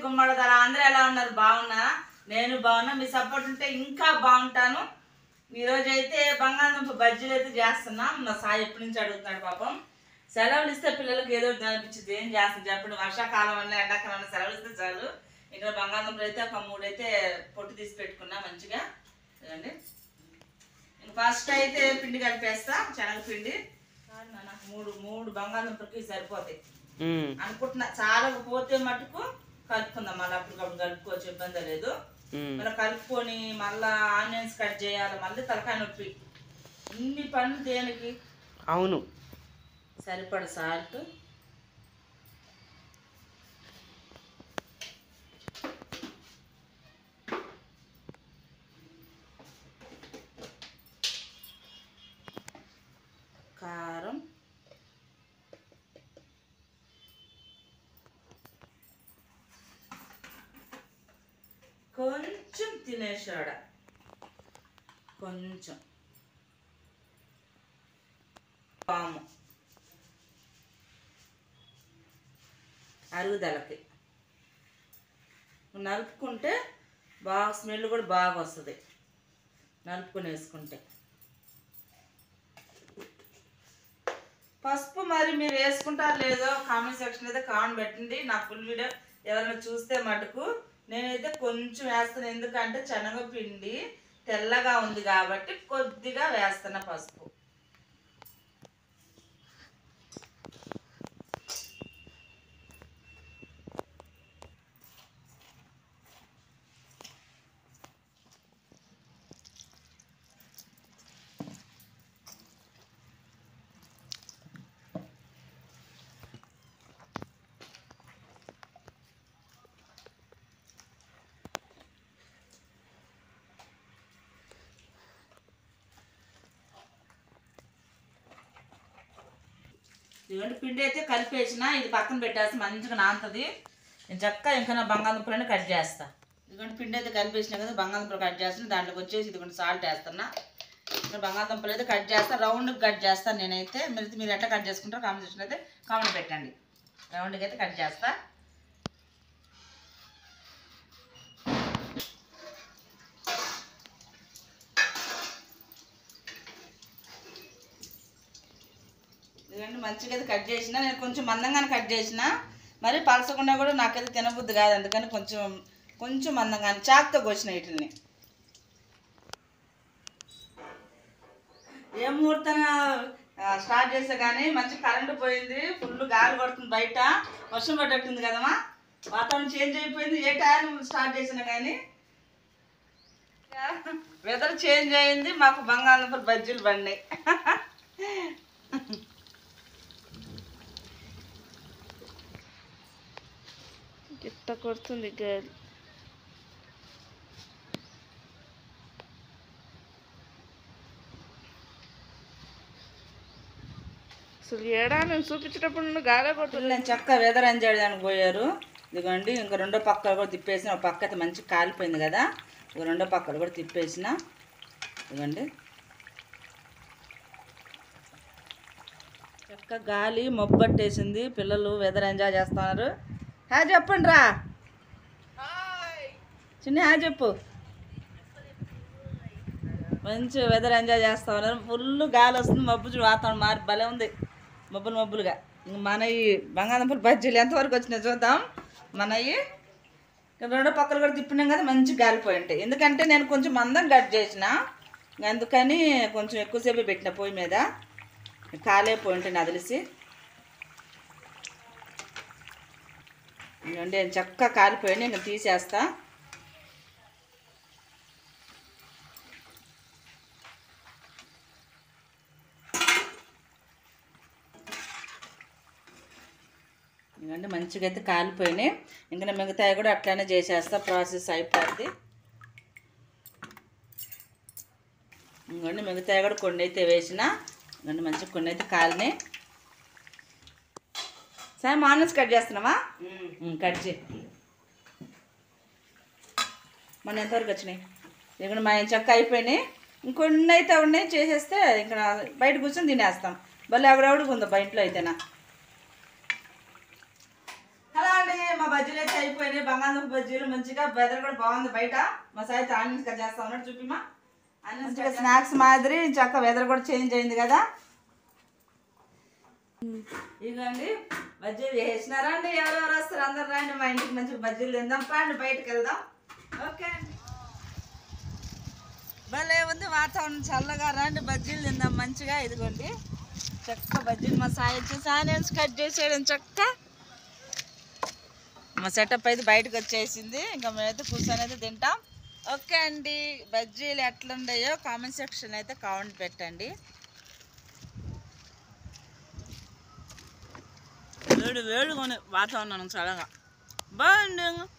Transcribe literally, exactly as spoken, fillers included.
గుమ్మడదల అందరూ ఎలా ఉన్నారు? బాగున్నారా? నేను బాగున్నా. మీ సపోర్ట్ ఉంటే ఇంకా బాగుంటాను. ఈరోజు అయితే బంగాళదుంప బజ్జీలు అయితే చేస్తున్నా. మా సాయి ఎప్పటి నుంచి అడుగుతున్నాడు పాపం. సెలవులు ఇస్తే పిల్లలకి ఏదో అనిపించింది. ఏం చేస్తుంది చెప్పండి? వర్షాకాలం వల్ల ఎండాకాలం వల్ల సెలవులు ఇస్తే చాలు. ఇక్కడ బంగాళదుంపలు అయితే ఒక మూడు అయితే పొట్టు తీసి పెట్టుకున్నా మంచిగా. చూడండి, ఫస్ట్ అయితే పిండి కలిపేస్తా, శనగపిండి. నాకు మూడు మూడు బంగాళదుంపలకి సరిపోతాయి అనుకుంటున్నా. చాలా పోతే మటుకు కలుపుకుందాం. మళ్ళీ అప్పటికప్పుడు కలుపుకోవచ్చు, ఇబ్బంది లేదు. మళ్ళీ కలుపుకొని మళ్ళీ ఆనియన్స్ కట్ చేయాలి, మళ్ళీ తలకాయ నొప్పి. ఇన్ని పనులు దేనికి? అవును. సరిపడ సాల్ట్, కారం, కొంచెం తినేసాడ, కొంచెం పాము అరుగుదలకి నలుపుకుంటే బాగా స్మెల్ కూడా బాగా వస్తుంది. నలుపుకొని వేసుకుంటే పసుపు మరి మీరు వేసుకుంటారు లేదో కామెంట్ సెక్షన్ అయితే కామెంట్ పెట్టండి. నా ఫుల్ వీడియో ఎవరైనా చూస్తే మటుకు నేనైతే కొంచెం వేస్తాను. ఎందుకంటే శనగపిండి తెల్లగా ఉంది కాబట్టి కొద్దిగా వేస్తాను పసుపు. ఇదిగోండి పిండి అయితే కలిపేసిన, ఇది పక్కన పెట్టేసి మంచిగా నానుతుంది. నేను చక్కగా ఇంకా నా బంగాళదుంపలని కట్ చేస్తా. ఇదిగోండి పిండి అయితే కలిపేసిన కదా, బంగాళదుంపలు కట్ చేస్తాను. దాంట్లోకి వచ్చేసి ఇదిగోండి సాల్ట్ వేస్తున్నా. ఇక్కడ బంగాళదుంపలు అయితే కట్ చేస్తా, రౌండ్కి కట్ చేస్తాను నేనైతే. మీరు మీరు ఎట్లా కట్ చేసుకుంటారో కామెంట్ సెక్షన్ అయితే కామెంట్ పెట్టండి. రౌండ్కి అయితే కట్ చేస్తా. ఇవన్నీ మంచిగా అయితే కట్ చేసిన. నేను కొంచెం మందంగానే కట్ చేసిన, మరి పలసకుండా కూడా నాకైతే తినబుద్ధి కాదు. అందుకని కొంచెం కొంచెం మందంగానే చాకుతో కోసిన వీటిని. ఏ ముహూర్తం స్టార్ట్ చేస్తే కానీ మంచి కరెంటు పోయింది, ఫుల్ గాలి కొడుతుంది, బయట వర్షం పడ్డట్టుంది కదమ్మా. వాతావరణం చేంజ్ అయిపోయింది. ఏ టైం స్టార్ట్ చేసినా కానీ వెదర్ చేంజ్ అయింది. మాకు బంగాళదుంపలు బజ్జీలు పడినాయి. గిట్ట కొడుతుంది గాలి. అసలు ఏడా నేను చూపించేటప్పుడు గాలే కొడుతుంది. నేను చక్కగా వెదర్ ఎంజాయ్ చేయడానికి పోయారు. ఇదిగోండి ఇంకా రెండో పక్కలు కూడా తిప్పేసిన. ఒక పక్క అయితే మంచి కాలిపోయింది కదా, ఇక రెండో పక్కలు కూడా తిప్పేసిన. ఇదిగోండి చక్కగా గాలి మొబ్బట్టేసింది. పిల్లలు వెదర్ ఎంజాయ్ చేస్తున్నారు. హాయ్ చెప్పండి రా చిన్న, హాయ్ చెప్పు. మంచి వెదర్ ఎంజాయ్ చేస్తా ఉన్నారు. ఫుల్ గాలి వస్తుంది, మబ్బు చూడు, వాతావరణం మారి భలే ఉంది, మబ్బులు మబ్బులుగా. మన ఈ బంగాళదుంపలు బజ్జీలు ఎంతవరకు వచ్చినాయి చూద్దాం. మనవి రెండో పక్కలు కూడా తిప్పినాం కదా, మంచి గాలిపోయి ఉంటాయి. ఎందుకంటే నేను కొంచెం మందం కట్ చేసిన, అందుకని కొంచెం ఎక్కువసేపు పెట్టిన పొయ్యి మీద, కాలే పోయి ఉంటాయి నాకు తెలిసి. అంటే చక్కగా కాలిపోయింది, ఇంకా తీసేస్తా. ఎందుకంటే మంచిగా అయితే కాలిపోయినాయి. ఇంకా మిగతాయి కూడా అట్లానే చేసేస్తా, ప్రాసెస్ అయిపోద్ది. ఇంకోండి మిగతాయి కూడా కొన్ని అయితే వేసిన, ఇంకోండి మంచిగా కొన్ని అయితే కాలినాయి. సరే ఆనియన్స్ కట్ చేస్తున్నావా? కట్ చేయి. మన ఎంతవరకు వచ్చినాయి? ఇక్కడ మా చక్క అయిపోయినాయి. ఇంకొన్ని అయితే ఉన్నాయి, చేసేస్తే ఇంకా బయట కూర్చొని తినేస్తాం. భలే ఆవిడవుడుగా ఉందో బయటలో అయితేనా. హలో అండి మా బజ్జీలు అయితే అయిపోయినాయి. బంగాళదుంప బజ్జీలు మంచిగా వెదర్ కూడా బాగుంది బయట. మా సాయి ఆనియన్స్ కట్ చేస్తా ఉన్నాడు చూపిమా. మంచిగా స్నాక్స్ మాదిరి చక్క వెదర్ కూడా చేంజ్ అయింది కదా. ఇదండి బజ్జీలు వేసినారా అండి. ఎవరెవరు వస్తారు అందరు రండి మా ఇంటికి మంచిగా బజ్జీలు తిందాం. పండి బయటకు వెళ్దాం. ఓకే అండి. భలే ఉంది వాతావరణం చల్లగా. రండి బజ్జీలు తిందాం మంచిగా. ఇదిగోండి చక్క బజ్జీలు మా సాయి వచ్చేసి ఆనియన్స్ కట్ చేసేయడం చక్క. మా సెటప్ అయితే బయటకు వచ్చేసింది. ఇంకా మేమైతే కూర్చొని అయితే తింటాం. ఓకే అండి. బజ్జీలు ఎట్లుండాయో కామెంట్ సెక్షన్ అయితే కామెంట్ పెట్టండి. వేడి వేడిగా వాతావరణం చల్లగా బాగుంది.